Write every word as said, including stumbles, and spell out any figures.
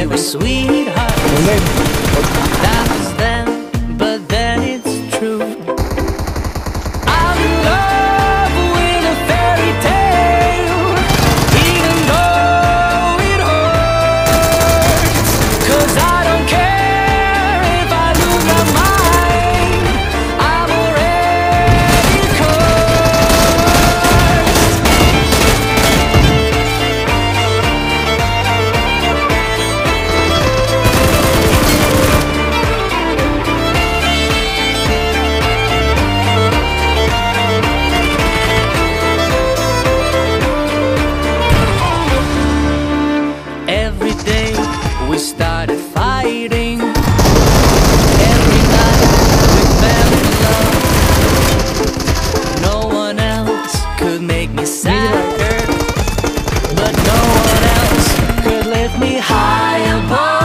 every sweetheart. That was then, but then it's true. I'm in love with a fairy tale, even though it hurts. 'Cause I don't care if I lose my mind, I'm already cursed. Every day we started fighting. Every night we fell in love. No one else could make me sadder, but no one else could lift me high above.